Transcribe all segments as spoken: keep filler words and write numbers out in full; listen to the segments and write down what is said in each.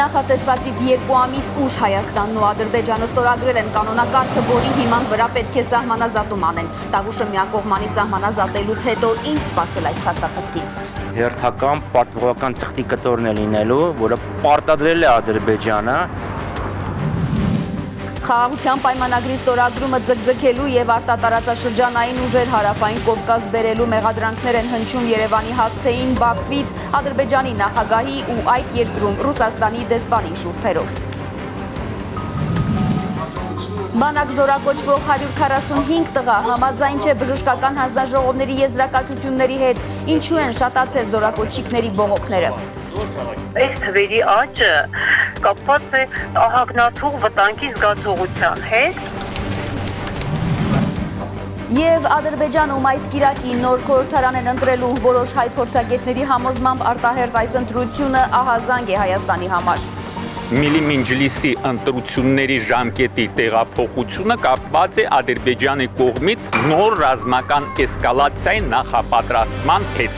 Նախատեսվածից երկու ամիս ուշ Հայաստանն ու Ադրբեջանը ստորագրել են կանոնակարգը, որի հիման վրա պետք է սահմանազատում անեն։ Տավուշը միակողմանի սահմանազատելուց հետո ինչ սպասել այս փաստաթղթից։ Հերթական պարտավորական թղթի կտորն է լինելու, որը պարտադրել է Ադրբեջանը։ Խաղաղության պայմանագրի ստորագրումը ձգձգելու եւ արտատարածաշրջանային ուժեր հարավային Կովկաս բերելու մեղադրանքներ են հնչում Երևանի հասցեին Բաքվից, Ադրբեջանի նախագահի ու այդ երկրում Ռուսաստանի դեսպանի շուրթերով։ Բանակ զորակոչվող հարյուր քառասունհինգ տղա համաձայն չէ բժշկական հանձնաժողովների եզրակացությունների հետ, ինչու են շատացել զորակոչիկների բողոքները։ Այս թվերի աճը կապված է ահագնացող վտանգի զգացողության հետ։ Եվ Ադրբեջանում այս կիրակի նոր խորհրդարան են ընտրելու, որոշ հայ փորձագետների համոզմամբ արտահերթ այս ընտրությունը ահազանգ է Հայաստանի համար։ Միլի Մինջլիսի ընտրությունների ժամկետի տեղափոխությունը կապված է Ադրբեջանի կողմից նոր ռազմական էսկալացիայի նախապատրաստման հետ։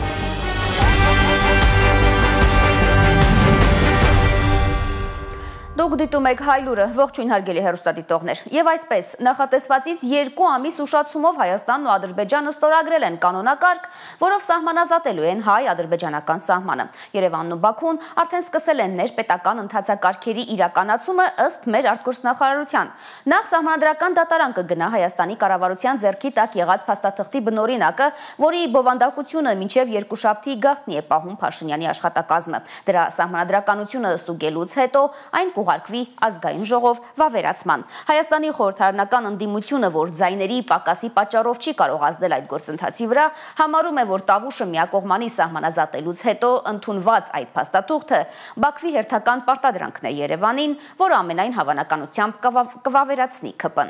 Դուք դիտում եք Հայլուրը, ողջույն հարգելի հեռուստադիտողներ։ Եվ այսպես, նախատեսվածից երկու ամիս ուշացումով Հայաստանն ու Ադրբեջանը ստորագրել են կանոնակարգ, որով սահմանազատելու են հայ-ադրբեջանական սահմանը։ Երևանն ու Բաքուն արդեն սկսել են ներպետական ընթացակարգերի իրականացումը ըստ մեր արտգործնախարարության։ Նախ սահմանադրական դատարան կգնա Հայաստանի կառավարության ձեռքի տակ եղած փաստաթղթի բնօրինակը, որի բովանդակությունը մինչև երկուշաբթի գաղտնի է պահում Փաշինյանի աշխատակազմը։ Դրա սահմանադրականությունը ստուգելուց հետո այն ուղարկվի ազգային ժողով վավերացման։ Հայաստանի խորհրդարանական ընդդիմությունը, որ ձայների պակասի պատճառով չի կարող ազդել այդ գործընթացի վրա, համարում է, որ Տավուշը միակողմանի սահմանազատելուց հետո ընդունված այդ փաստաթուղթը Բաքվի հերթական պարտադրանքն է Երևանին, որը ամենայն հավանականությամբ կվավերացնի ՔՊ-ն։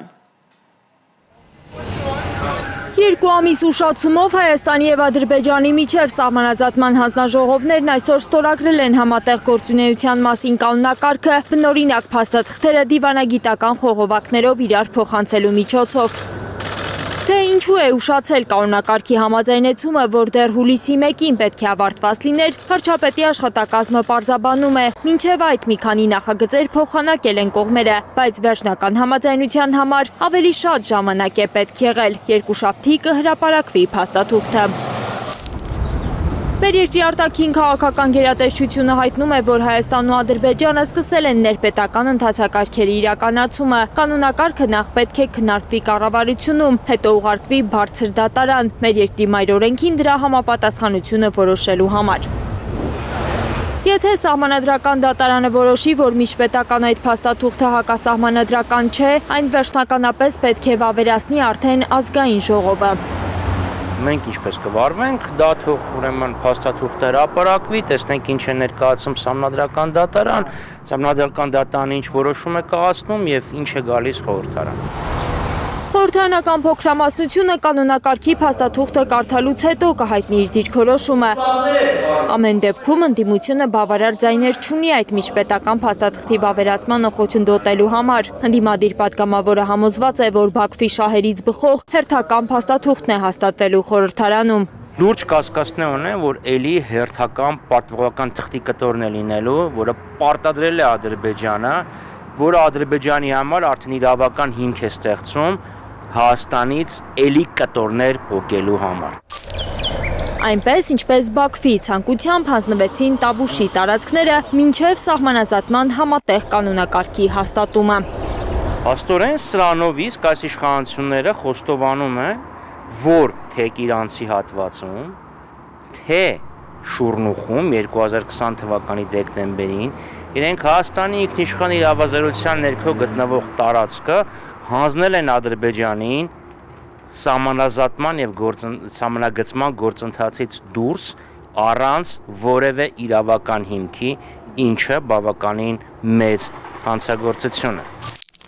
Երկու ամիս ուշացումով Հայաստանի եւ Ադրբեջանի միջև սահմանազատման հանձնաժողովներն այսօր ստորագրել են համատեղ գործունեության մասին կանոնակարգը, բնօրինակ փաստաթղթերը դիվանագիտական խողովակներով իրար փոխանցելու միջոցով։ Թե ինչու է ուշացել կանոնակարգի համաձայնեցումը, որ դեռ հուլիսի մեկին պետք է ավարտված լիներ, վարչապետի աշխատակազմը պարզաբանում է, մինչև այդ մի քանի նախագծեր փոխանակել են կողմերը, բայց վերջնական համաձայնության համար ավելի շատ ժամանակ է պետք եղել, երկուշաբթի կհրապարակվի փաստաթուղթը։ Մեր երկրի արտաքին քաղաքական գերատեսչությունը հայտնում է, որ Հայաստանն ու Ադրբեջանը սկսել են ներպետական ընթացակարգերի իրականացումը։ Կանոնակարգը նախ պետք է քննարկվի կառավարությունում, հետո ուղարկվի բարձր դատարան, մեր երկրի մայրօրենքին դրա համապատասխանությունը որոշելու համար։ Եթե սահմանադրական դատարանը որոշի, որ միջպետական այդ փաստաթուղթը հակասահմանադրական չէ, այն վերջնականապես պետք է վավերացնի արդեն ազգային ժողովը։ Մենք ինչպես կվարվենք, դա թող ուրեմն փաստաթուղթը հրապարակվի, տեսնենք ինչ է ներկայացում սահմանադրական դատարան, սահմանադրական դատարանը ինչ որոշում է կայացնում եւ ինչ է գալիս խորհրդարան։ Խորհրդարանական փոքրամասնությունը կանոնակարգի փաստաթուղթը կարդալուց հետո կհայտնի իր դիրքորոշումը։ Ամեն դեպքում ընդդիմությունը բավարար ձայներ չունի այդ միջպետական փաստաթղթի վավերացմանը խոչընդոտելու համար։ Ընդդիմադիր պատգամավորը համոզված է, որ Բաքվի շահերից բխող հերթական փաստաթուղթն է հաստատվելու խորհրդարանում։ Լուրջ կասկածներ ունեմ, որ էլի հերթական պարտավորական թղթի կտորն է լինելու, որը պարտադրել է Ադրբեջանը, որը Ադրբեջանի համար արդեն իրավական հիմք է ստեղծում Հայաստանից էլի կտորներ փոկելու համար։ Այնպես, ինչպես Բաքվի ցանկությամբ հանձնվեցին Տավուշի տարածքները մինչև սահմանազատման համատեղ կանոնակարգի հաստատումը։ Աստորեն սրանով իսկ այս իշխանությունները խոստովանում է, որ թե իրանցի հատվածում, թե Շուռնուխում երկու հազար քսան թվականի դեկտեմբերին իրենք Հայաստանի ինքնիշխան իրավազորության ներքո գտնվող տարածքը հանձնել են Ադրբեջանին սահմանազատման եւ սահմանագծման գործընթացից դուրս առանց որևէ իրավական հիմքի, ինչը բավականին մեծ հանցագործություն է։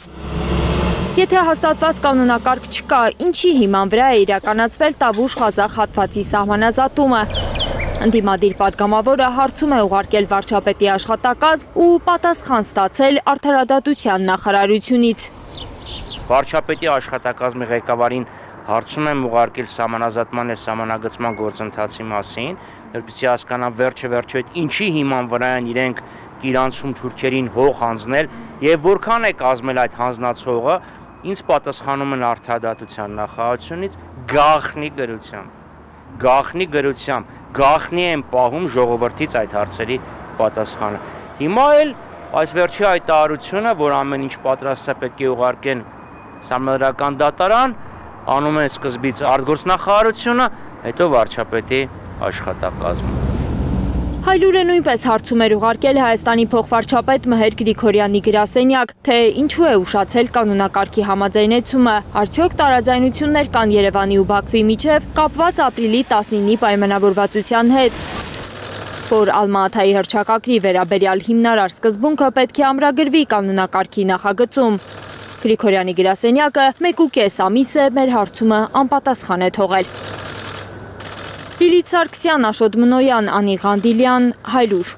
Եթե հաստատված կանոնակարգ չկա, ինչի հիման վրա է իրականացվել Տավուշ-Ղազախ հատվածի սահմանազատումը։ Ընդդիմադիր պատգամավորը հարցում է ուղարկել վարչապետի աշխատակազմ ու պատասխան ստացել արդարադատության նախարարությունից։ Վարչապետի աշխատակազմի ղեկավարին հարցում եմ ուղարկել սահմանազատման եւ սահմանագծման գործընթացի մասին, որպեսզի հասկանան վերջը վերջը ինչի հիման վրա են իրենք իրանցում թուրքերին հող հանձնել եւ որքան է կազմել այդ հանձնած հողը, ինձ պատասխանում են արդարադատության նախարարությունից գաղտնի գրությամբ, գաղտնի գրությամբ, գաղտնի են պահում ժողովրդից այդ հարցերի պատասխանը։ Հիմա էլ այս վերջի հայտարարությունը, որ ամեն ինչ պատրաստ է պետք է ուղարկեն Սահմանադրական դատարան, անում են սկզբից արտգործնախարարությունը, հետո վարչապետի աշխատակազմը։ Հայլուրը նույնպես հարցում էր ուղարկել Հայաստանի փոխվարչապետ Մհեր Գրիգորյանի գրասենյակ, թե ինչու է ուշացել կանոնակարգի համաձայնեցումը, արդյոք տարաձայնություններ կան Երևանի ու Բաքվի միջև կապված ապրիլի տասնինի պայմանավորվածության հետ, որ Ալմա-Աթայի հռչակագրի վերաբերյալ հիմնարար սկզբունքը պետք է ամրագրվի կանոնակարգի նախագծում։ Գրիգորյանի գրասենյակը մեկ ու կես ամիս է մեր հարցումը անպատասխան է թողել։ Լիլիթ Սարգսյան, Աշոտ Մնոյան, Անի Ղանդիլյան, Հայլուր։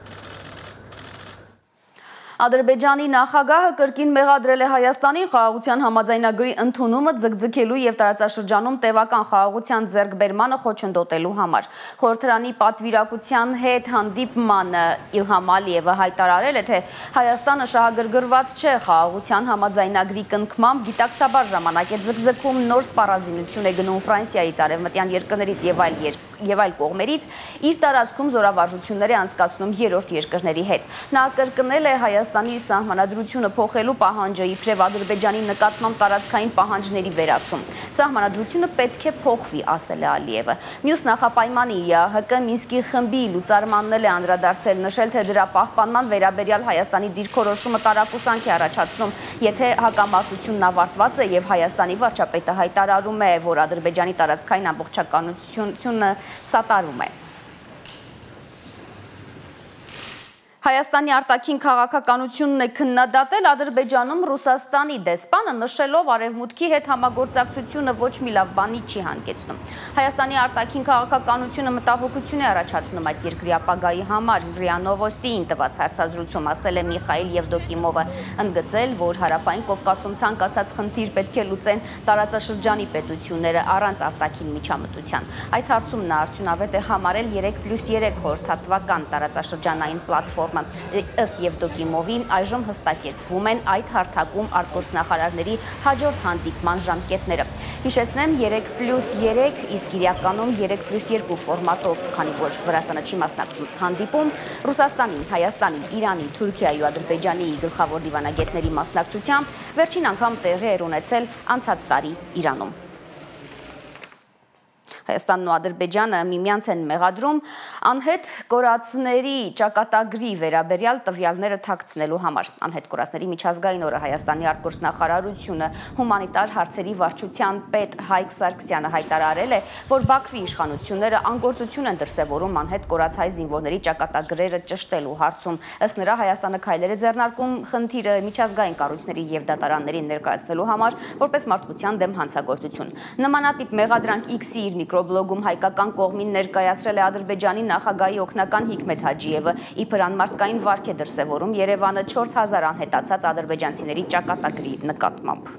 Ադրբեջանի նախագահը կրկին մեղադրել է Հայաստանին խաղաղության համաձայնագրի ընդունումը ձգձգելու եւ տարածաշրջանում տևական խաղաղության ձեռքբերմանը խոչընդոտելու համար։ Խորհրդարանի պատվիրակության հետ հանդիպմանը Իլհամ Ալիևը հայտարարել է, թե Հայաստանը շահագրգռված չէ խաղաղության համաձայնագրի կնքմամբ, գիտակցաբար ժամանակ է ձգձգում, նոր սպառազինություն է գնում Ֆրանսիայից, արևմտյան երկրներից եւ այլ երկրներից եւ այլ կողմերից, իր տարածքում զորավարժություններ է անցկացնում երրորդ երկրների հետ։ Նա կրկնել է Հայաստանի սահմանադրությունը փոխելու պահանջը, իբրև Ադրբեջանի նկատմամբ տարածքային պահանջների վերացում։ Սահմանադրությունը պետք է փոխվի, ասել է Ալիևը։ Մյուս նախապայմանի ՀԿ Մինսկի խմբի լուծարմանն էլ է անդրադարձել, նշել, թե դրա պահպանման վերաբերյալ Հայաստանի դիրքորոշումը տարակուսանք է առաջացնում, եթե հակամարտությունն ավարտված է եւ Հայաստանի վարչապետը հայտարարում է, որ Ադրբեջանի տարածքային ամբողջականությունը սատարում է։ Հայաստանի արտաքին քաղաքականությունն է քննադատել Ադրբեջանում Ռուսաստանի դեսպանը, նշելով արևմուտքի հետ համագործակցությունը ոչ մի լավ բանի չի հանգեցնում։ Հայաստանի արտաքին քաղաքականությունը մտահոգություն է առաջացնում այդ երկրի ապագայի համար, ՌԻԱ Նովոստիին տված հարցազրույցում ասել է Միխայիլ Եվդոկիմովը, ընդգծել, որ հարավային Կովկասում ցանկացած խնդիր պետք է լուծեն տարածաշրջանի պետությունները առանց արտաքին միջամտության։ Այս հարցում նա արդյունավետ է համարել երեք պլյուս երեք խորհրդատվական տարածաշրջանային պլատֆորմ ըստ Եվդոկիմովին այժմ հստակեցվում են այդ հարթակում արտգործնախարարների հաջորդ հանդիպման ժամկետները։ Հիշեցնեմ երեք պլյուս երեք, իսկ իրականում երեք պլյուս երկու ֆորմատով, քանի որ Վրաստանը չի մասնակցում հանդիպում, Ռուսաստանի, Հայաստանի, Իրանի, Թուրքիայի ու Ադրբեջանի գլխավոր դիվանագետների մասնակցությամբ վերջին անգամ տեղի էր ունեցել անցած տարի Իրանում։ Հայաստանն ու Ադրբեջանը միմյանց են մեղադրում անհետ կորածների ճակատագրի վերաբերյալ տվյալները թաքցնելու համար։ Անհետ կորածների միջազգային օրը Հայաստանի արտգործնախարարությունը հումանիտար հարցերի վարչության պետ Հայկ Սարգսյանը հայտարարել է, որ Բաքվի իշխանությունները անգործություն են դրսևորում անհետ կորած հայ զինվորների ճակատագրերը ճշտելու հարցում։ Ըստ նրա Հայաստանը քայլեր է ձեռնարկում խնդիրը միջազգային կառույցների եւ դատարաններին ներկայացնելու համար, որպես մարդկության դեմ հանցագործություն։ Նմանատիպ մեղադրանք X-ի իր միկրոբլոգում հայկական կողմին ներկայացրել է Ադրբեջանի նախագահի օգնական Հիկմեթ Հաջիևը, իբր անմարդկային վարք է դրսևորում Երևանը չորս հազար անհետացած ադրբեջանցիների ճակատագրի նկատմամբ։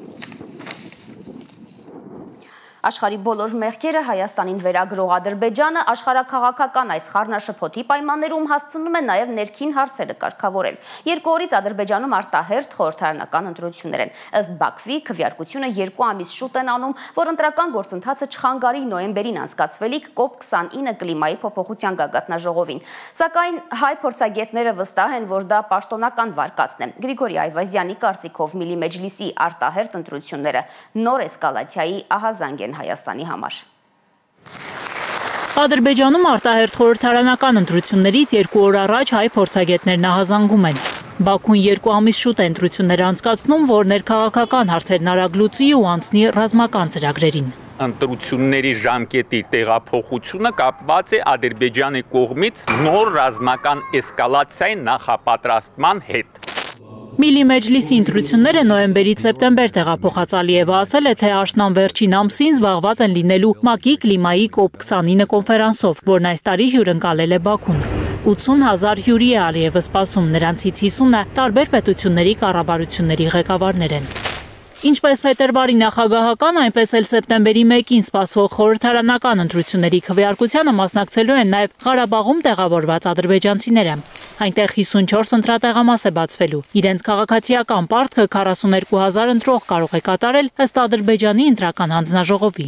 Աշխարհի բոլոր մեղքերը Հայաստանին վերագրող Ադրբեջանը աշխարհաքաղաքական այս խառնաշփոթի պայմաններում հասցնում է նաև ներքին հարցերը կարգավորել։ Երկու օրից Ադրբեջանում արտահերթ խորհրդարանական ընտրություններ են։ Ըստ Բաքվի քվեարկությունը երկու ամիս շուտ են անում, որ ընտրական գործընթացը չխանգարի նոյեմբերին անցկացվելիք կոպ քսանինը կլիմայի փոփոխության գագաթնաժողովին։ Սակայն հայ փորձագետները վստահ են, որ դա պաշտոնական վարկածն է։ Գրիգորի Այվազյանի կարծիքով Միլի Մեջլիսի արտահերթ ընտրությունները նոր էսկալացիայի ահազանգ են Հայաստանի համար։ Ադրբեջանում արտահերթ խորհրդարանական ընտրություններից երկու օր առաջ հայ փորձագետներն ահազանգում են։ Բաքուն երկու ամիս շուտ է ընտրություններ անցկացնում, որ ներքաղաքական հարցերն արագ լուծի ու անցնի ռազմական ծրագրերին։ Ընտրությունների ժամկետի տեղափոխությունը կապված է Ադրբեջանի կողմից նոր ռազմական էսկալացիայի նախապատրաստման հետ։ Միլի Մեջլիսի ընտրությունները նոյեմբերից սեպտեմբեր տեղափոխած Ալիևը ասել է, թե աշնան վերջին ամսին զբաղված են լինելու ՄԱԿ-ի կլիմայի կոպ քսանինը կոնֆերանսով, որն այս տարի հյուրընկալել է Բաքուն։ ութուն հազար հյուրի է Ալիևը սպասում, նրանցից հիսունը տարբեր պետությունների կառավարությունների ղեկավարներ են։ Ինչպես փետրվարի նախագահական, այնպես էլ սեպտեմբերի մեկին սպասվող խորհրդարանական ընտրությունների քվեարկությանը մասնակցելու են նաև Ղարաբաղում տեղավորված ադրբեջանցիները։ Այնտեղ հիսունչորս ընտրատեղամաս է բացվելու։ Իրենց քաղաքացիական պարտքը քառասուներկու հազար ընտրող կարող է կատարել ըստ Ադրբեջանի ընտրական հանձնաժողովի։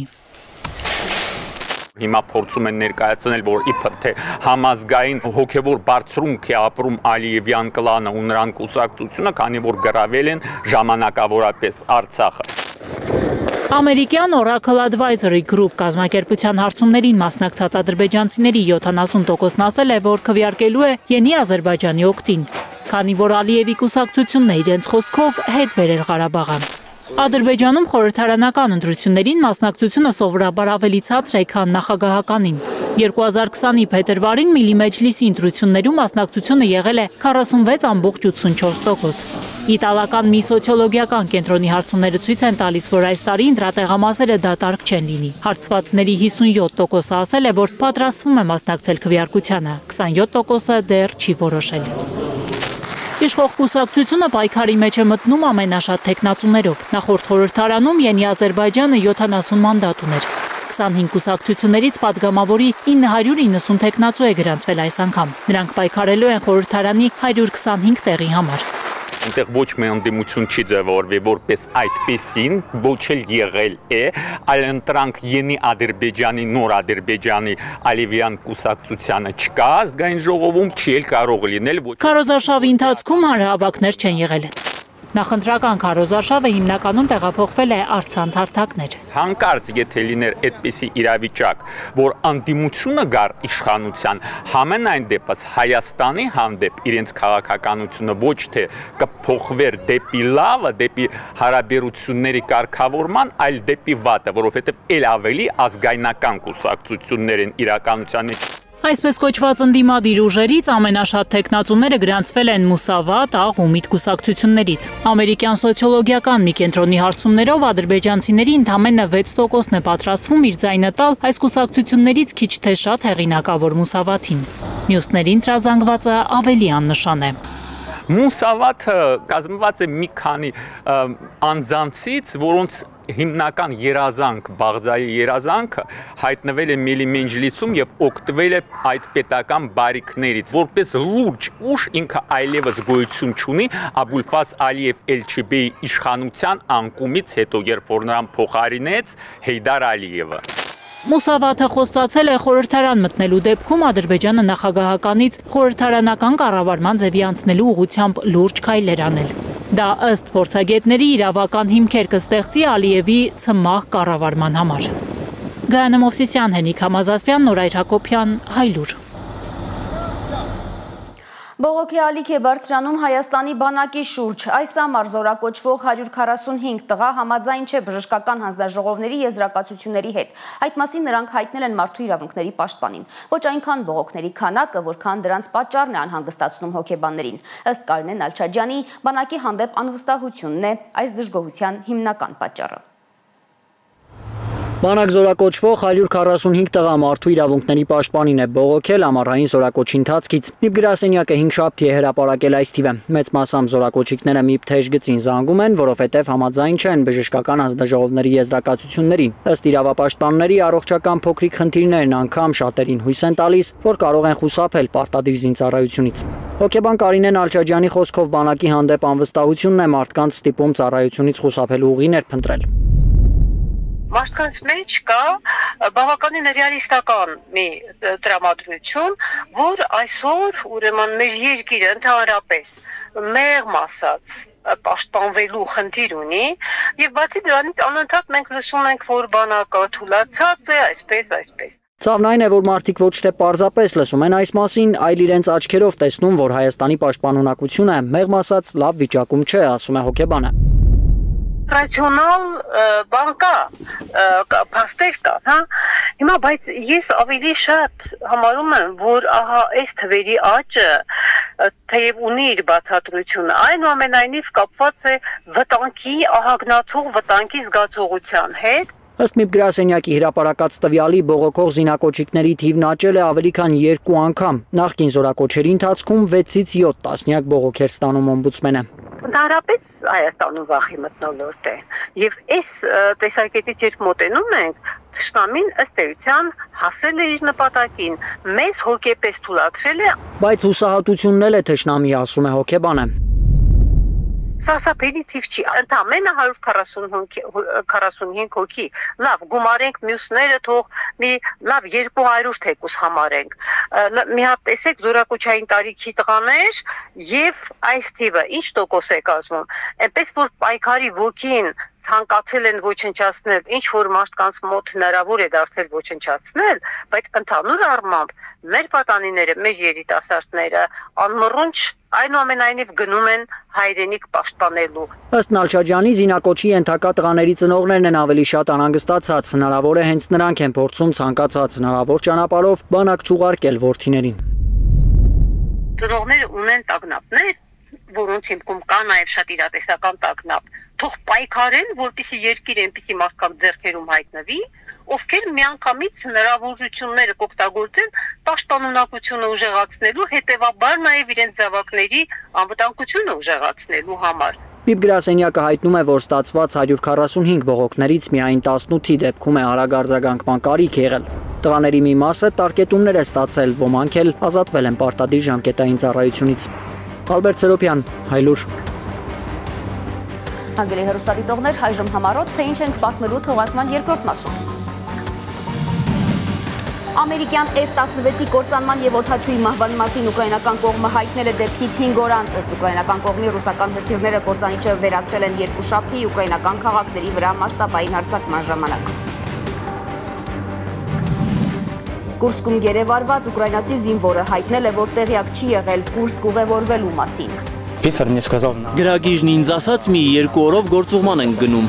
Հիմա փորձում են ներկայացնել, որ իբր թե համազգային հոգևոր բարձրունք է ապրում Ալիևյան կլանը ու նրան կուսակցությունը, քանի որ գրավել են ժամանակավորապես Արցախը։ Ամերիկյան Oracle Advisory Group կազմակերպության հարցումներին մասնակցած ադրբեջանցիների յոթանասուն տոկոսն ասել է, որ քվեարկելու է Յենի Ադրբեջանի օգտին, քանի որ Ալիևի կուսակցությունն է իրենց խոսքով հետ բերել Ղարաբաղը։ Ադրբեջանում խորհրդարանական ընտրություններին մասնակցությունը սովորաբար ավելի ցածր է, քան նախագահականին։ երկու հազար քսանի փետրվարին Միլի Մեջլիսի ընտրություններում մասնակցությունը եղել է քառասունվեց բացարձակ ութսունչորս տոկոս։ Իտալական մի սոցիոլոգիական կենտրոնի հարցումները ցույց են տալիս, որ այս տարի ընտրատեղամասերը դատարկ չեն լինի։ Հարցվածների հիսունյոթ տոկոսը ասել է, որ պատրաստվում է մասնակցել քվեարկությանը, քսանյոթ տոկոսը դեռ չի որոշել։ Իշխող կուսակցությունը պայքարի մեջ է մտնում ամենաշատ թեկնածուներով։ Նախորդ խորհրդարանում Յենի Ադրբեջանը յոթանասուն մանդատ ուներ։ քսանհինգ կուսակցություններից падգամավորի ինը հարյուր իննսուն թեկնածու է գրանցվել այս անգամ։ Նրանք պայքարելու են խորհրդարանի հարյուր քսանհինգ տեղի համար։ Այնտեղ ոչ մի ընդդիմություն չի ձևավորվի, որպես այդպեսին, ոչ էլ եղել է, այլ ընտրանք Յենի Ադրբեջանի, նոր Ադրբեջանի Ալիևյան կուսակցությանը չկա, ազգային ժողովում չի էլ կարող լինել։ Քարոզարշավի ընթացքում հանրահավաքներ չեն եղել։ Նախընտրական քարոզարշավը հիմնականում տեղափոխվել է առցանց հարթակներ։ Հանկարծ եթե լիներ այդպիսի իրավիճակ, որ անդիմությունը գար իշխանության, համենայն դեպս Հայաստանի հանդեպ իրենց քաղաքականությունը ոչ թե կփոխվեր դեպի լավը, դեպի հարաբերությունների կարգավորման, այլ դեպի վատը, որովհետև ել ավելի ազգայնական կուսակցություններ են իրականության մեջ։ Այսպես կոչված ընդդիմադիր ուժերից ամենաշատ թեկնածուները գրանցվել են Մուսավատ, Աղ ու Միտ կուսակցություններից։ Ամերիկյան սոցիոլոգիական մի կենտրոնի հարցումներով ադրբեջանցիների ընդամենը վեց տոկոսն է պատրաստվում իր ձայնը տալ այս կուսակցություններից քիչ թե շատ հեղինակավոր Մուսավաթին։ Մյուսներին տրազանգվածը ավելի աննշան է։ Մուսավաթը կազմված է մի քանի անձանցից, որոնց հիմնական երազանք, Բաղձայի երազանքը հայտնվել է Միլի Մեջլիսում եւ օգտվել է այդ պետական բարիքներից, որպես լուրջ ուժ ինքը այլևս գոյություն չունի Աբուլֆազ Ալիև Էլչիբեի իշխանության անկումից հետո, երբ որ նրան փոխարինեց Հեյդար Ալիևը։ Մուսավաթը խոստացել է խորհրդարան մտնելու դեպքում Ադրբեջանը նախագահականից խորհրդարանական կառավարման ձևի անցնելու ուղղությամբ լուրջ քայլեր անել։ Դա ըստ փորձագետների իրավական հիմքեր կստեղծի Ալիևի ցմահ կառավարման համար։ Գայանե Մովսիսյան, Հենիկ Համազասպյան, Նորայր Հակոբյան, Հայլուր։ Բողոքի ալիք է բարձրանում Հայաստանի բանակի շուրջ։ Այս ամառ զորակոչվող հարյուր քառասունհինգ տղա համաձայն չէ բժշկական հանձնաժողովների եզրակացությունների հետ։ Այդ մասին նրանք հայտնել են Մարդու իրավունքների պաշտպանին։ Ոչ այնքան բողոքների քանակը, որքան դրանց պատճառն է անհանգստացնում հոգեբաններին։ Ըստ Կարինե Նալչաջյանի, բանակի հանդեպ անվստահությունն է այս դժգոհության հիմնական պատճառը։ Բանակ զորակոչվող հարյուր քառասունհինգ տղա Մարդու իրավունքների պաշտպանին է բողոքել ամառային զորակոչի ընթացքից։ Միբ գրասենյակը հինգշաբթի է հրապարակել այս թիվը։ Մեծ մասամբ զորակոչիկները միբ թեժ գծին զանգում են, որովհետև համաձայն չեն բժշկական հանձնաժողովների եզրակացություններին։ Ըստ իրավապաշտպանների առողջական փոքրիկ խնդիրներն անգամ շատերին հույս են տալիս, որ կարող են խուսափել պարտադիր զինծառայությունից։ Հոգեբան Կարինե Նալչաջյանի խոսքով բանակի հանդեպ անվստահությունն է մարդկանց ստիպում ծառայությունից խուսափելու ուղիներ փնտրել։ Մարդկանց մեջ կա բավականին ռեալիստական մի տրամադրություն, որ այսօր ուրեմն մեր երկիրը ընդհանրապես մեղմ ասած պաշտպանվելու խնդիր ունի եւ բացի դրանից անընդհատ մենք լսում ենք, որ բանակը թուլացած է, այսպես, այսպես։ Ցավն այն է, որ մարդիկ ոչ թե պարզապես լսում են այս մասին, այլ իրենց աչքերով տեսնում, որ Հայաստանի պաշտպանունակությունը մեղմ ասած լավ վիճակում չէ, ասում է հոգեբանը։ Ռացիոնալ բան կա, փաստեր կա, հա։ Հիմա բայց ես ավելի շատ համարում եմ, որ ահա այս թվերի աճը թեև ունի իր բացատրությունը, այնուամենայնիվ կապված է վտանգի, ահագնացող վտանգի զգացողության հետ։ Ըստ Միբ գրասենյակի հրապարակած տվյալի բողոքող զինակոչիկների թիվն աճել է ավելի քան երկու անգամ։ Նախկին զորակոչերի ընթացքում վեցից յոթ տասնյակ բողոք էր ստանում օմբուդսմենը։ Ընդհանրապես Հայաստանում վախի մթնոլորտ է։ Եվ այս տեսակետից երբ մոտենում ենք, թշնամին ըստ էության հասել է իր նպատակին, մեզ հոգեպես թույլատրել է։ Բայց հուսահատությունն էլ է թշնամի, ասում է հոգեբանը։ Սարսափելի թիվ չի, ընդամենը հարյուր քառասունհինգ հոգի, լավ, գումարենք մյուսները, թող մի լավ երկու հարյուր թեկուս համարենք, մի հատ տեսեք զորակոչային տարիքի տղաներ և այս թիվը ինչ տոկոս է կազմում, այնպես որ պայքարի ոգին ցանկացել են ոչնչացնել, ինչ որ մարդկանց մոտ հնարավոր է դարձել ոչնչացնել, բայց ընդհանուր առմամբ մեր պատանիները, մեր երիտասարդները անմռունչ այնուամենայնիվ գնում են հայրենիք պաշտպանելու։ Ըստ Նալչաջյանի, զինակոչի ենթակա տղաների ծնողներն են ավելի շատ անհանգստացած, հնարավոր է հենց նրանք են փորձում ցանկացած հնարավոր ճանապարհով բանակ չուղարկել որդիներին։ Ծնողները ունեն տագնապներ, որոնց հիմքում կա նաև շատ իրատեսական տագնապ, թող պայքարեն, որպեսզի երկիրը այնպիսի մարդկանց ձեռքերում հայտնվի, ովքեր միանգամից հնարավորությունները կօգտագործեն պաշտպանունակությունը ուժեղացնելու, հետևաբար նաև իրենց զավակների անվտանգությունը ուժեղացնելու համար։ ՄԻՊ գրասենյակը հայտնում է, որ ստացված հարյուր քառասունհինգ բողոքներից միայն տասնութի դեպքում է արագ արձագանքման կարիք եղել։ Տղաների մի մասը տարկետումներ է ստացել, ոմանք էլ ազատվել են պարտադիր ժամկետային ծառայությունից։ Ալբերտ Սերոպյան, Հայլուր։ Հարգելի հեռուստադիտողներ, այժմ համառոտ, թե ինչ ենք պատմելու թողարկման երկրորդ մասում։ Ամերիկյան F տասնվեցի կործանման և օդաչուի մահվան մասին ուկրաինական կողմը հայտնել է դեպքից հինգ օր անց, ըստ ուկրաինական կողմի ռուսական հրթիռները կործանիչը վերացրել են երկուշաբթի ուկրաինական քաղաքների վրա մասշտաբային հարձակման ժամանակ։ Կուրսկում գերեվարված ուկրաինացի զինվորը հայտնել է, որ տեղյակ չի եղել Կուրսկ ուղևորվելու մասին։ Գրագիժն ինձ ասաց, մի երկու օրով գործուղման ենք գնում։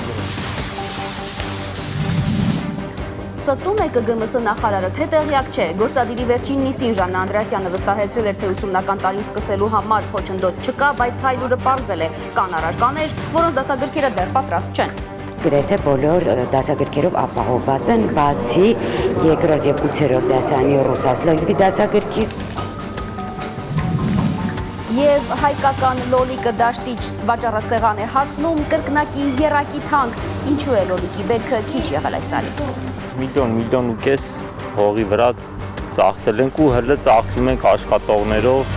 Ստում է Կ Գ M S նախարարը, թե տեղյակ չէ, գործադիրի վերջին նիստին Ժաննա Անդրեասյանը վստահեցրել էր, թե ուսումնական տարին սկսելու համար խոչընդոտ չկա, բայց Հայլուրը պարզել է, կան առարկաներ, որոնց դասագրքերը դեռ պատրաստ չեն։ Գրեթե բոլոր դասագրքերով ապահովված են, բացի երկրորդ և ութերորդ դասարանի ռուսաց դասագրքից։ Եվ հայկական լոլիկը դաշտիչ վաճառասեղան է հասնում, կրկնակի եռակի թանկ, ինչու է լոլիկի բերքը քիչ եղել այս տարի։ Միլիոն, միլիոն ու կես հողի վրա ծախսել ենք ու հələ ծախսում ենք աշխատողներով։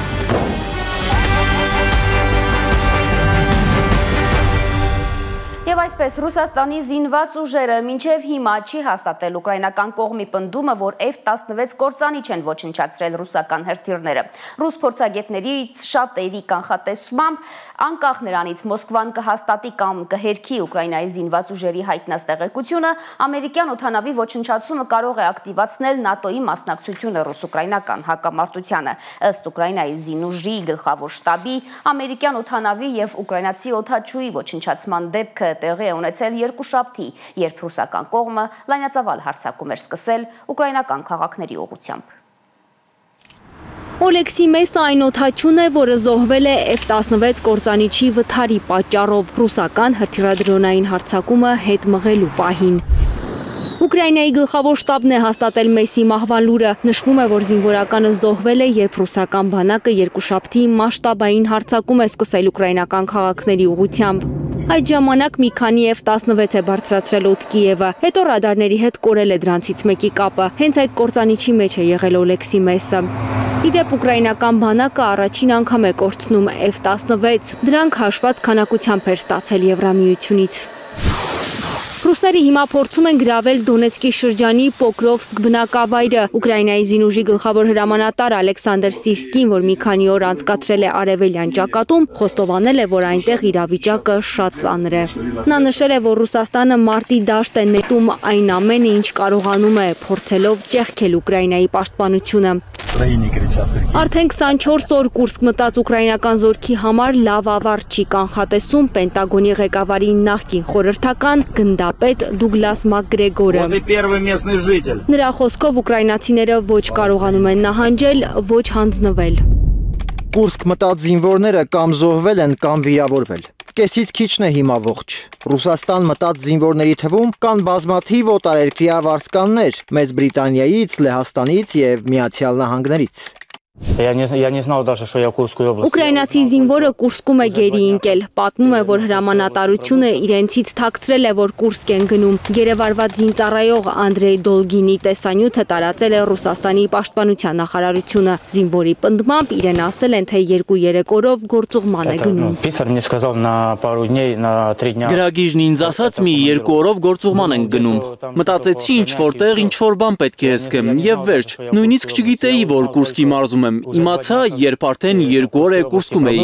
Եվ այսպես Ռուսաստանի զինված ուժերը մինչև հիմա չի հաստատել ուկրաինական կողմի պնդումը, որ F տասնվեց կործանիչ են ոչնչացրել ռուսական հրթիռները։ Ռուս փորձագետներից շատերի կանխատեսմամբ, անկախ նրանից Մոսկվան կհաստատի կամ կհերքի Ուկրաինայի զինված ուժերի հայտնած տեղեկությունը, ամերիկյան օդանավի ոչնչացումը կարող է ակտիվացնել ՆԱՏՕ-ի մասնակցությունը ռուս-ուկրաինական հակամարտությանը։ Ըստ Ուկրաինայի զինուժի գլխավոր շտաբի, ամերիկյան օդանավի և ուկրաինացի օդաչուի ոչնչացման դեպքը տեղի է ունեցել երկուշաբթի, երբ ռուսական կողմը լայնածավալ հարձակում էր սկսել ուկրաինական քաղաքների ուղղությամբ։ Օլեքսի Մեսը այն օդաչուն է, որը զոհվել է F տասնվեց կործանիչի վթարի պատճառով ռուսական հրթիռադրոնային հարձակումը հետ մղելու պահին։ Ուկրաինայի գլխավոր շտաբն է հաստատել Մեսի մահվան լուրը։ Նշվում է, որ զինվորականը զոհվել է, երբ ռուսական բանակը երկուշաբթի մասշտաբային հարձակում է սկսել ուկրաինական քաղաքների ուղղությամբ։ Այդ ժամանակ մի քանի F տասնվեց է բարձրացրել օդ Կիևը, հետո ռադարների հետ կորել է դրանցից մեկի կապը։ Հենց այդ կործանիչի մեջ է եղել Օլեքսի Մեսը։ Իդեպ ուկրաինական բանակը առաջին անգամ է կորցնում F տասնվեց, դրանք հաշված քանակությամբ էր ստացել Եվրամիությունից։ Ռուսները հիմա փորձում են գրավել Դոնեցկի շրջանի Պոկրովսկ բնակավայրը։ Ուկրաինայի զինուժի գլխավոր հրամանատար Ալեքսանդր Սիրսկին, որ մի քանի օր անցկացրել է արևելյան ճակատում, խոստովանել է, որ այնտեղ իրավիճակը շատ ծանր է։ Նա նշել է, որ Ռուսաստանը մարտի դաշտ է նետում այն ամենը, ինչ կարողանում է, փորձելով ճեղքել Ուկրաինայի պաշտպանությունը։ Արդեն քսանչորս օր Կուրսկ մտած ուկրաինական զորքի համար լավ ավարտ չի կանխատեսում Պենտագոնի ղեկավարի նախկին խորհրդական գնդապետ Դուգլաս Մակգրեգորը։ Նրա խոսքով ուկրաինացիները ոչ կարողանում են նահանջել, ոչ հանձնվել։ Կուրսկ մտած զինվորները կամ զոհվել են, կամ վիրավորվել։ Կեսից քիչն է հիմա ողջ։ Ռուսաստան մտած զինվորների թվում կան բազմաթիվ օտարերկրյա վարձկաններ Մեծ Բրիտանիայից, Լեհաստանից և Միացյալ Նահանգներից։ Ուկրաինացի զինվորը Կուրսկում է գերի ընկել։ Պատմում է, որ հրամանատարությունը իրենցից թաքցրել է, որ Կուրսկ են գնում։ Գերեվարված զինծառայող Անդրեյ Դոլգինի տեսանյութը տարածել է Ռուսաստանի պաշտպանության նախարարությունը։ Զինվորի պնդմամբ իրեն ասել են, թե երկու-երեք օրով գործուղման է գնում։ Գրագիժն ինձ ասաց, մի երկու օրով գործուղման են գնում։ Մտածեցի, ինչ որտեղ ինչ որ բան պետք է հսկեմ, եւ վերջ։ Նույնիսկ չգիտեի, որ Կուրսկի մարզում եմ։ Իմացա, երբ արդեն երկու օր է Կուրսկում էի։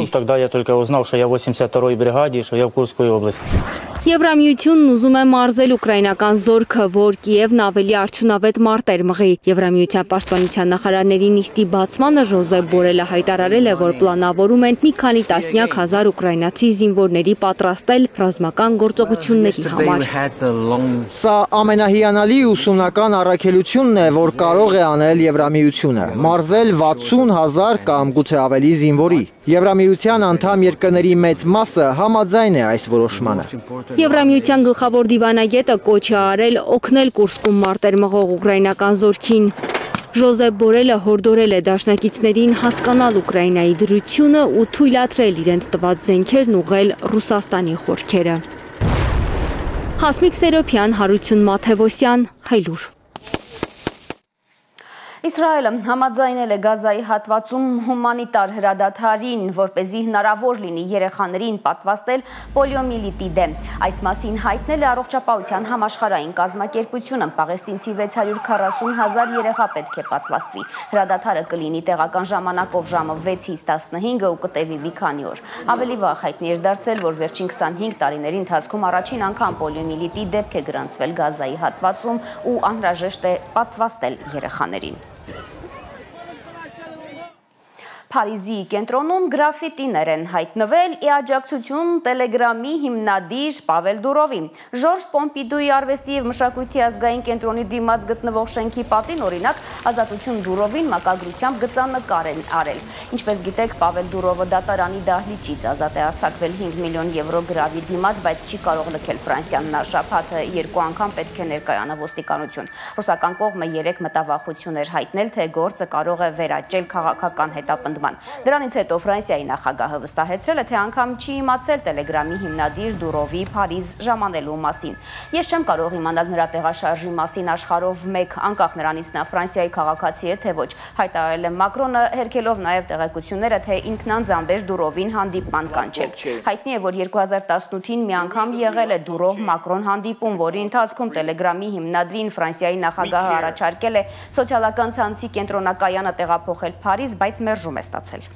Եվրամիությունն ուզում է մարզել ուկրաինական զորքը, որ Կիևն ավելի արդյունավետ մարտեր մղի։ Եվրամիության պաշտպանության նախարարների նիստի բացմանը Ժոզեփ Բորելը հայտարարել է, որ պլանավորում են մի քանի տասնյակ հազար ուկրաինացի զինվորների պատրաստել ռազմական գործողությունների համար։ Սա ամենահիանալի ուսումնական առաքելությունն է, որ կարող է անել Եվրամիությունը, մարզել վաթսուն հազար կամ գուցե ավելի զինվորի։ Եվրամիության անդամ երկրների մեծ մասը համաձայն է այս որոշմանը։ Եվրամիության գլխավոր դիվանագետը կոչ է արել օգնել Կուրսկում մարտեր մղող ուկրաինական զորքին։ Ժոզեփ Բորելը հորդորել է դաշնակիցներին հասկանալ Ուկրաինայի դրությունը ու թույլատրել իրենց տված զենքերն ուղղել Ռուսաստանի խորքերը։ Հասմիկ Սերոփյան, Հարություն Մաթևոսյան, Հայլուր։ Իսրայելը համաձայնել է Գազայի հատվածում հումանիտար հրադադարին, որպեսզի հնարավոր լինի երեխաներին պատվաստել պոլիոմիելիտի դեմ։ Այս մասին հայտնել է Առողջապահության համաշխարհային կազմակերպությունը։ Պաղեստինցի վեց հարյուր քառասուն հազար երեխա պետք է պատվաստվի։ Հրադադարը կլինի տեղական ժամանակով ժամը վեցից տասնհինգը ու կտևի մի քանի օր։ Ավելի վաղ հայտնի էր դարձել, որ վերջին քսանհինգ տարիների ընթացքում առաջին անգամ պոլիոմիելիտի դեպք է գրանցվել Գազայի հատվածում ու անհրաժեշտ է պատվաստել երեխաներին։ Փարիզի կենտրոնում գրաֆիտիներ են հայտնվել ի աջակցություն Տելեգրամի հիմնադիր Պավել Դուրովի։ Ժորժ Պոմպիդուի արվեստի և մշակույթի ազգային կենտրոնի դիմաց գտնվող շենքի պատին օրինակ Ազատություն Դուրովին մակագրությամբ գծանկար են արել։ Ինչպես գիտեք, Պավել Դուրովը դատարանի դահլիճից ազատ է արձակվել հինգ միլիոն եվրո գրավի դիմաց, բայց չի կարող լքել Ֆրանսիան։ Նա շաբաթը երկու անգամ պետք է ներկայանա ոստիկանություն։ Ռուսական կողմը երեք մտավախություն էր հայտնել, թե գործը կարող է վերաճել քաղաքական հետապնդման։ Դրանից հետո Ֆրանսիայի նախագահը վստահեցրել է, թե անգամ չի իմացել Տելեգրամի հիմնադիր Դուրովի Փարիզ ժամանելու մասին։ Ես չեմ կարող իմանալ նրա տեղաշարժի մասին աշխարհով մեկ, անկախ նրանից նա Ֆրանսիայի քաղաքացի է, թե ոչ, հայտարարել է Մակրոնը, հերքելով նաև տեղեկությունները, թե ինքնանձանվեր Դուրովին հանդիպման կանչել։ Հայտնի է, որ երկու հազար տասնութին մի անգամ եղել է Դուրով-Մակրոն հանդիպում, որի ընթացքում Տելեգրամի հիմնադրին Ֆրանսիայի նախագահը առաջարկել է սոցիալական ցանցի կենտրոնակայանը տեղափոխել Փարիզ, բայց մերժում է ստացել։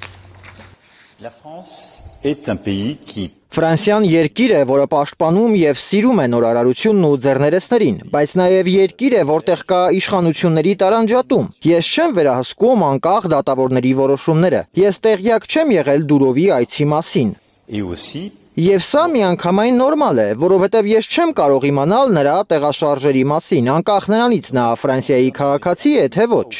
Ֆրանսիան երկիր է, որը պաշտպանում և սիրում է նորարարությունն ու ձեռներեցներին, բայց նաև երկիր է, որտեղ կա իշխանությունների տարանջատում։ Ես չեմ վերահսկում անկախ դատավորների որոշումները։ Ես տեղյակ չեմ եղել Դուրովի այցի մասին։ Եվ սա միանգամայն նորմալ է, որովհետև ես չեմ կարող իմանալ նրա տեղաշարժերի մասին, անկախ նրանից նա Ֆրանսիայի քաղաքացի է, թե ոչ։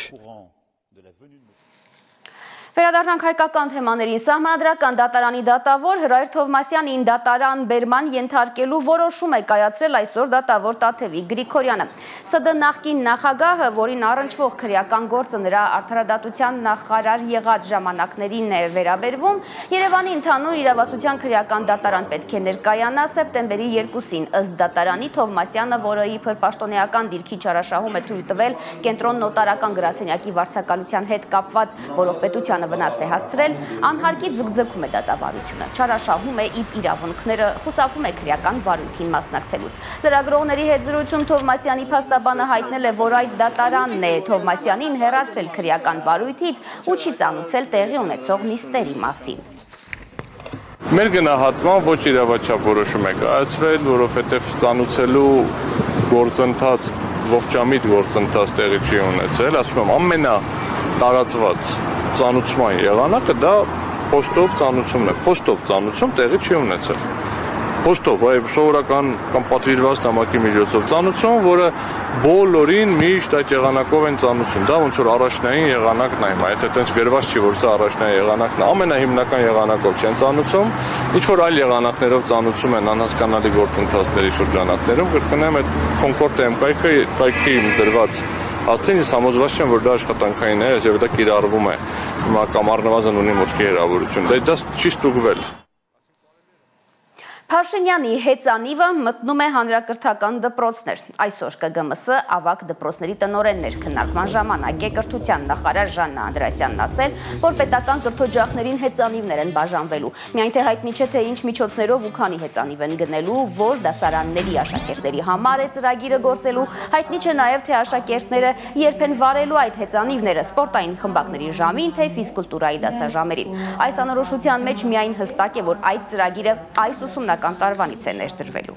Վերադառնանք հայկական թեմաներին։ Սահմանադրական դատարանի դատավոր Հրայր Թովմասյանին դատարան բերման ենթարկելու որոշում է կայացրել այսօր դատավոր Տաթևիկ Գրիգորյանը։ ՍԴ նախկին նախագահը, որին առնչվող քրեական գործը նրա արդարադատության նախարար եղած ժամանակներին է վերաբերվում, Երևանի ընդհանուր իրավասության քրեական դատարան պետք է ներկայանա սեպտեմբերի երկուսին։ Ըստ դատարանի Թովմասյանը, որը իբր պաշտոնեական դիրքի չարաշահում է թույլ տվել կենտրոն նոտարական գրասենյակի վարձակալության հետ կապված, որով պետության վնաս է հասցրել, անհարկի ձգձգում է դատավարությունը, չարաշահում է իր իրավունքները, խուսափում է քրեական վարույթին մասնակցելուց։ Լրագրողների հետ զրույցում Թովմասյանի փաստաբանը հայտնել է, որ այդ դատարանն է Թովմասյանին հեռացրել քրեական վարույթից ու չի ծանուցել տեղի ունեցող նիստերի մասին։ Մեր գնահատման ոչ իրավաչափ որոշում է կայացրել, որովհետև ծանուցելու գործընթաց, ողջամիտ գործընթաց տեղի չի ունեցել, ասում եմ, ամենա տարածված ծանուցման եղանակը դա փոստով ծանուցումն է, փոստով ծանուցում տեղի չի ունեցել։ Փոստով, այ սովորական կամ պատվիրված նամակի միջոցով ծանուցում, որը բոլորին միշտ այդ եղանակով են ծանուցում։ Դա ոնց որ առաջնային եղանակն է, այդ այդպես գրված չի, որ սա առաջնային եղանակն է, ամենահիմնական եղանակով չեն ծանուցում, ինչ որ այլ եղանակներով ծանուցում են անհասկանալի գործընթացների շրջանակներում, կրկնեմ, այդ կոնկորդ էմ կայքը կայքի դրված Հասցեն ես համոզված չեմ, որ դա աշխատանքային է, եւ դա կիրառվում է։ Հիմա կամ առնվազն ունի մուտքի հրավերություն։ Դա դա չի ստուգվել։ Փաշինյանի հեծանիվը մտնում է հանրակրթական դպրոցներ։ Այսօր Կ Գ M S ավագ դպրոցների տնօրեններ քննարկման ժամանակ է կրթության նախարար Ժաննա Անդրեասյանն ասել, որ պետական կրթօջախներին հեծանիվներ են բաժանվելու։ Միայն թե հայտնի չէ, թե ինչ միջոցներով ու քանի հեծանիվ են գնելու, որ դասարանների աշակերտների համար է ծրագիրը գործելու, հայտնի չէ նաև թե աշակերտները երբ են վարելու այդ հեծանիվները սպորտային խմբակների ժամին, թե ֆիզկուլտուրայի դասաժամերին։ Այս անորոշության մեջ միայն հստակ է, որ այդ ծրագիրը այս ուսումնական տարվանից է ներդրվելու։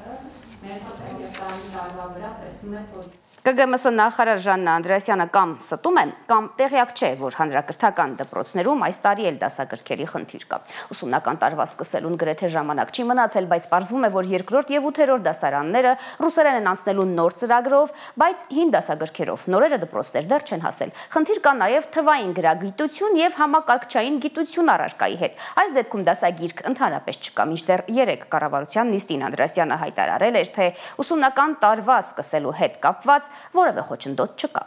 Կ Գ M S նախարար Ժաննա Անդրեասյանը կամ ստում է, կամ տեղյակ չէ, որ հանրակրթական դպրոցներում այս տարի էլ դասագրքերի խնդիր կա։ Ուսումնական տարվա սկսելուն գրեթե ժամանակ չի մնացել, բայց պարզվում է, որ երկրորդ եւ ութերորդ դասարանները ռուսերեն են անցնելու նոր ծրագրով, բայց հին դասագրքերով։ Նորերը դպրոցներ դեռ չեն հասել։ Խնդիր կա նաև թվային գրագիտություն եւ համակարգչային գիտություն առարկայի հետ։ Այս դեպքում դասագիրք ընդհանրապես չկա, մինչդեռ երեք կառավարության նիստին Անդրեասյանը հայտարարել էր, թե ուսումնական տարվա սկսելու հետ կապված որևէ խոչընդոտ չկա։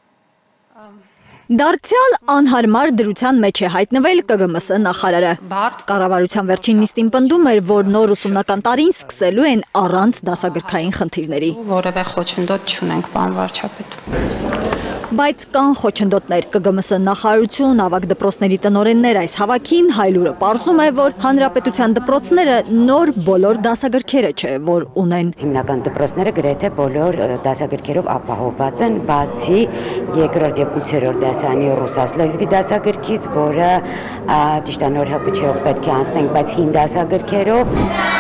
Դարձյալ անհարմար դրության մեջ է հայտնվել Կ Գ M S նախարարը։ Կառավարության վերջին նիստին պնդում էր, որ նոր ուսումնական տարին սկսելու են առանց դասագրքային խնդիրների։ Որևէ խոչընդոտ չունենք, պարոն վարչապետ։ Բայց կան խոչընդոտներ։ Կ Գ M S նախարարություն, ավագ դպրոցների տնօրեններ այս հավաքին հայլուրը պարզում է, որ հանրապետության դպրոցները նոր բոլոր դասագրքերը չէ, որ ունեն։ Հիմնական դպրոցները գրեթե բոլոր դասագրքերով ապահովված են, բացի երկրորդ եւ ութերորդ դասարանի ռուսաց լեզվի դասագրքից, որը ճիշտ է նոր հպչեով պետք է անցնենք, բայց հին դասագրքերով։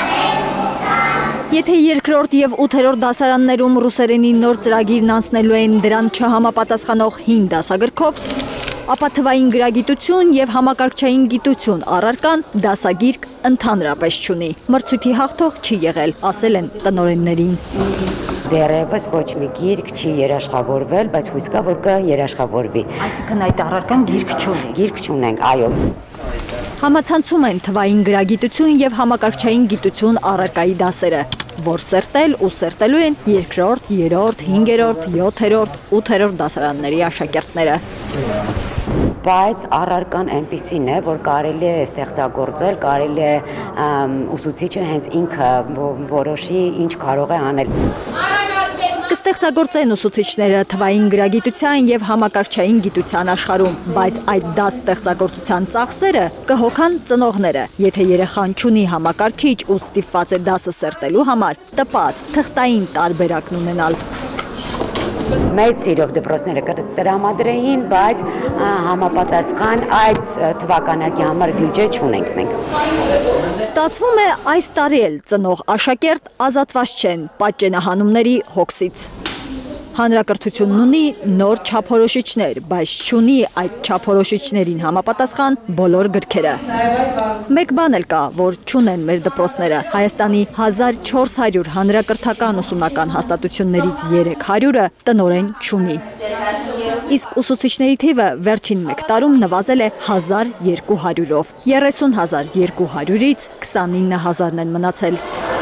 Եթե երկրորդ եւ ութերորդ դասարաններում ռուսերենի նոր ծրագիրն անցնելու են դրան չհամապատասխանող հին դասագրքով, ապա թվային գրագիտություն եւ համակարգչային գիտություն առարկան դասագիրք ընդհանրապես չունի։ Մրցույթի հաղթող չի եղել, ասել են տնօրեններին։ Դեռևս ոչ մի գիրք չի երաշխավորվել, բայց հույս կա, որ կերաշխավորվի։ Այսինքն այդ առարկան գիրք չունի։ Գիրք չունենք, այո։ Համացանցում են թվային գրագիտություն եւ համակարգչային գիտություն առարկայի դասերը, որ սերտել ու սերտելու են երկրորդ, երրորդ, հինգերորդ, յոթերորդ, ութերորդ դասարանների աշակերտները։ Բայց առարկան այնպիսին է, որ կարելի է ստեղծագործել, կարելի է ուսուցիչը հենց ինքը որոշի ինչ կարող է անել։ Կստեղծագործեն ուսուցիչները թվային գրագիտության եւ համակարգչային գիտության աշխարհում, բայց այդ դաս ստեղծագործության ծախսերը կհոգան ծնողները, եթե երեխան չունի համակարգիչ ու ստիպված է դասը սերտելու համար, տպած, թղթային տարբերակն ունենալ։ Մեծ սիրով դպրոցները կտրամադրեին, բայց համապատասխան այդ թվականակի համար բյուջե չունենք մենք։ Ստացվում է այս տարի էլ ծնող աշակերտ ազատված չեն պատճենահանումների հոգսից։ Հանրակրթությունն ունի նոր չափորոշիչներ, բայց չունի այդ չափորոշիչներին համապատասխան բոլոր գրքերը։ Մեկ բան էլ կա, որ չունեն մեր դպրոցները։ Հայաստանի հազար չորս հարյուր հանրակրթական ուսումնական հաստատություններից երեք հարյուրը տնօրեն չունի։ Իսկ ուսուցիչների թիվը վերջին մեկ տարում նվազել է հազար երկու հարյուրով։ երեսուն հազար երկու հարյուրից քսանինը հազարն են մնացել։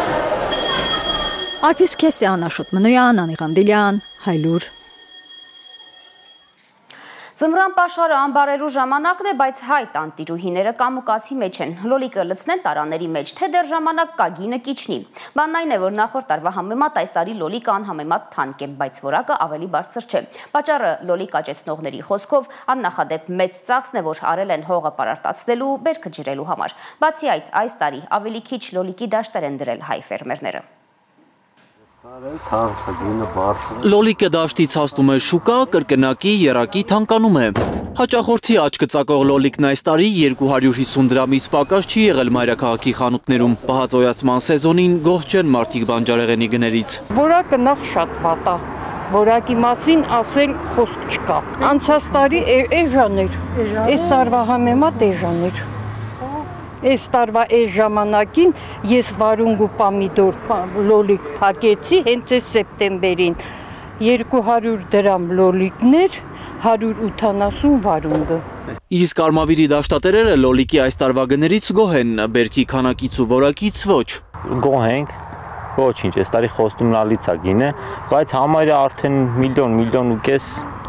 Արփիս Քեսյան, Աշոտ Մնոյան, Անիղանդիլյան, Հայլուր։ Ձմռան պաշարը ամբարելու ժամանակն է, բայց հայ տանտիրուհիները կամուկացի մեջ են։ Լոլիկը լցնեն տարաների մեջ, թե դեռ ժամանակ կա գինը կիչնի։ Բանն այն է, որ նախորդ տարվա համեմատ այս տարի լոլիկը անհամեմատ թանկ է, բայց որակը ավելի բարձր չէ։ Պատճառը լոլիկ աճեցնողների խոսքով աննախադեպ մեծ ծախսն է, որ արել են հողը պարարտացնելու, բերքը ջրելու համար։ Բացի այդ, այս տարի ավելի քիչ լոլիկի դաշտեր են դրել հայ ֆերմերները։ Լոլիկը դաշտից հասնում է շուկա, կրկնակի եռակի թանկանում է։ Հաճախորդի աչքը ծակող լոլիկն այս տարի երկու հարյուր հիսուն դրամից պակաս չի եղել մայրաքաղաքի խանութներում։ Պահածոյացման սեզոնին գոհ չեն մարդիկ բանջարեղենի գներից։ Որակը նախ շատ վատ է, որակի մասին ասել խոսք չկա։ Անցած տարի էժան էր, այս տարվա համեմատ էժան էր։ Այս տարվա այս ժամանակին ես վարունգ ու պամիդոր լոլիկ փակեցի հենց այս սեպտեմբերին։ երկու հարյուր դրամ լոլիկներ, հարյուր ութանասուն վարունգը։ Իսկ Արմավիրի դաշտատերերը լոլիկի այս տարվա գներից գոհ են, բերքի քանակից ու որակից ոչ։ Գոհ ենք, ոչինչ, այս տարի խոստումնալից է գինը, բայց համարյա արդեն միլիոն, միլիոն ու կես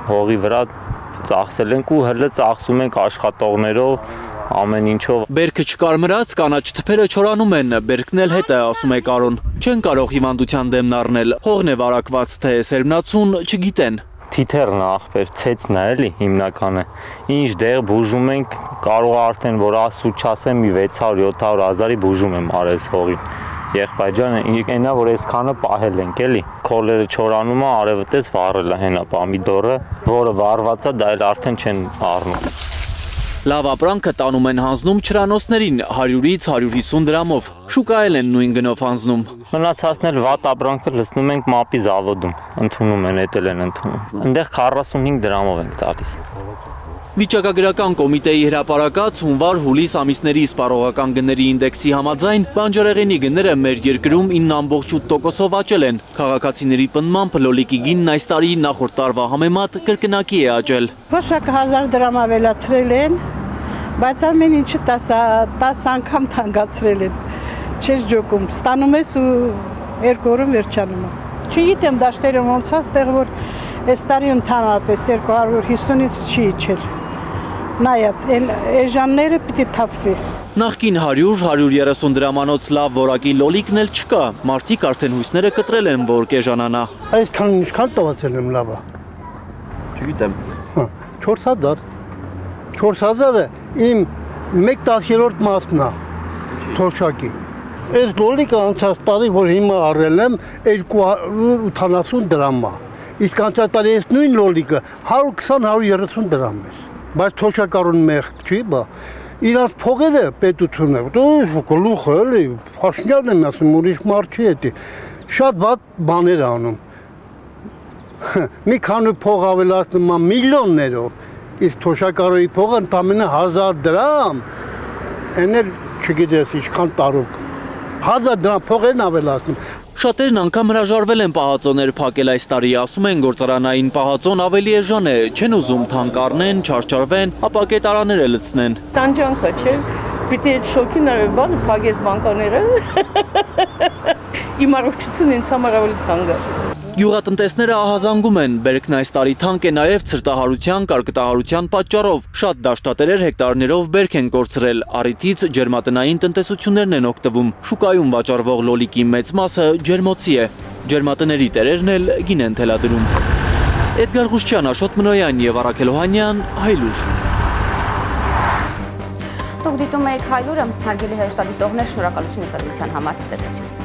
հողի վրա ծախսել ենք ու հələ ծախսում ենք աշխատողներով, ամեն ինչով։ Բերքը չկարմրած կանաչ թփերը չորանում են, բերքն էլ հետ է, ասում է Կարոն։ Չեն կարող հիվանդության դեմն առնել, հողն է վարակված, թե սերմնացուն չգիտեն։ Թիթեռն ախպեր, ցեցն է էլի հիմնականը։ Ինչ դեղ բուժում ենք, կարող արդեն որ ասու չասեմ մի վեց հարյուր յոթ հարյուր հազարի բուժում եմ արես հողին։ Եղբայրջանը ինքնա որ այսքանը պահել ենք էլի քոլերը չորանում է արևը տես վառել է հենա պամիդորը որը վառված է դա էլ արդեն չեն առնում Լավ ապրանքը տանում են հանձնում չրանոցներին հարյուրից հարյուր հիսուն դրամով շուկայել են նույն գնով հանձնում մնացածն էլ վատ ապրանքը լցնում ենք մապի զավոդում ընդունում են էտել են ընդունում այնտեղ քառասունհինգ դրամով ենք տալիս Վիճակագրական կոմիտեի հրապարակած հունվար-հուլիս ամիսների սպառողական գների ինդեքսի համաձայն բանջարեղենի գները մեր երկրում ինը ամբողջ ութ տոկոսով աճել են։ Քաղաքացիների պնդմամբ լոլիկի գինն այս տարի նախորդ տարվա համեմատ կրկնակի է աճել։ Փոշակը հազար դրամ ավելացրել են, բայց ամեն ինչը տասը անգամ թանկացրել են։ Չես ջոկում, ստանում ես ու երկու օրում վերջանում է։ Չգիտեմ դաշտերը ոնց է, ստեղ որ այս տարի ընդհանրապես երկու հարյուր հիսունից չի իջել։ Նայած, էժանները պիտի թափվի։ Նախկին հարյուր հարյուր երեսուն դրամանոց լավ որակի լոլիկն էլ չկա, մարդիկ արդեն հույսները կտրել են, որ կեժանանա։ Այսքան ինչքան տվացել եմ լավա։ Չգիտեմ։ չորս հազար։ չորս հազարը իմ մեկ տասներորդ մասն է թոշակի։ Այս լոլիկը անցած տարի, որ հիմա առել եմ, երկու հարյուր ութանասուն դրամ է։ Իսկ անցած տարի այս նույն լոլիկը հարյուր քսան հարյուր երեսուն դրամ է։ Բայց թոշակառուն մեղք չի, բա իրանց փողերը պետությունը, դու գլուխը էլի, Փաշինյանն եմ ասում, ուրիշ մարդ չի էդի, շատ վատ բաներ անում։ Մի քանի փող ավելացնում է միլիոններով, իսկ թոշակառուի փողը ընդամենը հազար դրամ, այն էլ չգիտես ինչքան տարուկ, հազար դրամ փող են ավելացնում։ Շատերն անգամ հրաժարվել են պահածոներ փակել այս տարի, ասում են գործարանային պահածոն ավելի էժան է, չեն ուզում թանկ առնեն, չարչարվեն, ապա կետարանները լցնեն։ Տանջանքը չէ, պիտի այդ շոկին բանը փակես բանկաները։ Իմ առողջությունն ինձ համար ավելի թանկ է։ Գյուղատնտեսները ահազանգում են, բերքն այս տարի թանկ է նաև ցրտահարության, կարկտահարության պատճառով։ Շատ դաշտատերեր հեկտարներով բերք են կորցրել, առիթից ջերմատնային տնտեսություններն են օգտվում։ Շուկայում վաճառվող լոլիկի մեծ մասը ջերմոցի է։ Ջերմատների տերերն էլ գին են թելադրում։ Էդգար Ղուշչյան, Աշոտ Մնոյան և Արաքել Օհանյան, Հայլուր։ Դուք դիտում եք Հայլուրը, հարգելի հեռուստադիտողներ, շնորհակալություն ուշադրության համար, ցտեսություն։